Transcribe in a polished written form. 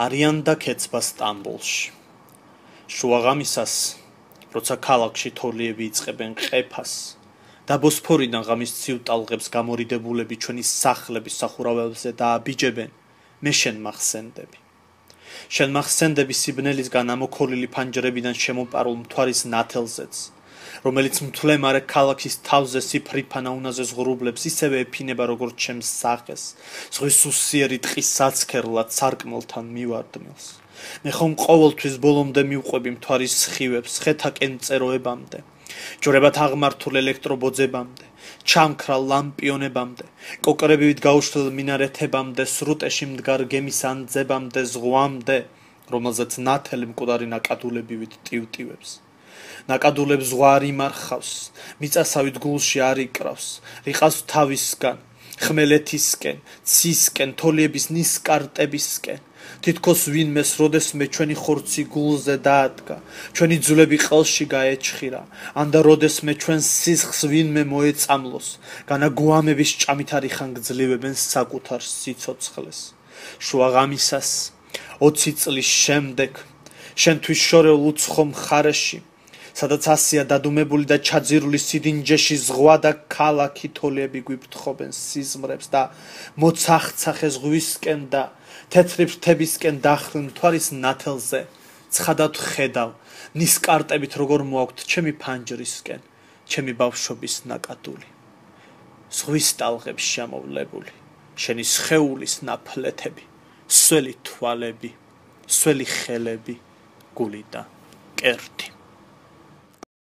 არიან და ქეცბა სტამბოლში. შუაღამისას, როცა ქალაქში თოლიები იწყებენ ყეფას და ბოსფორიდან ღამის ცივ ტალღებს გამორიდებულები ჩვენი სახლების სახურავებზე დააბიჯებენ, მე შენ მახსენდები. შენ მახსენდები სიბნელისგან ამოქოლილი ფანჯრებიდან შემოპარულ მთვარის ნათელზეც, რომელიც მთლემარე ქალაქის თავზე სიფრიფანა უნაზე ზღურუბლებს ისევე ეფინება როგორც ჩემს სახეს, ზღვის უსიერი ტყის საცქერლად სარკმელთან მივარდნილს. მე ხომ ყოველთვის ბოლომდე მივყვები მთვარის სხივებს ხეთა კენწეროებამდე, ჯვრებად აღმართულ ელექტრობოძებამდე, ჩამქრალ ლამპიონებამდე, კოკრებივით გაუშველ მინარეთებამდე, სრუტეში მდგარ გემის ანძებამდე, ზღვამდე, რომელზეც ნათელი მკვდარი ნაკადულებივით ტივტივებს. ნაკადულებს ზღვა არ იმარხავს, მიწასავით გულში არ იკრავს, რიყავს თავისგან, ხმელეთისკენ, ცისკენ, თოლიების ნისკარტებისკენ. თითქოს ვინმეს როდესმე ჩვენი ხორცი გულზე დაადგა, ჩვენი ძვლები ყელში გაეჩხირა, ან და როდესმე ჩვენს სისხლს ვინმე მოეწამლოს, განა გვამების ჭამით არიხან გძლივებენ საკუთარ სიცოცხლეს. შუაღამისას, 20 წლის შემდეგ, შენთვის შორეულ უცხო მხარეში, სადაც ასია დადუმებული და ჩაძირული სიდინჯეში ზღვა და ქალაქი თოლიები გვიფრთხობენ სიზმრებს და მოცახცახე ზღვისკენ და თეთრი ფრთებისკენ დახრილ მთვარის ნათელზე ცხადად ხედავ ნისკარტებით როგორ მოაქვთ ჩემი ფანჯრისკენ ჩემი ბავშვობის ნაკადული. ზღვის ტალღებში შემოვლებული შენი სხეულის ნაფლეთები, სველი თვალები, სველი ხელები, გული და კერდი.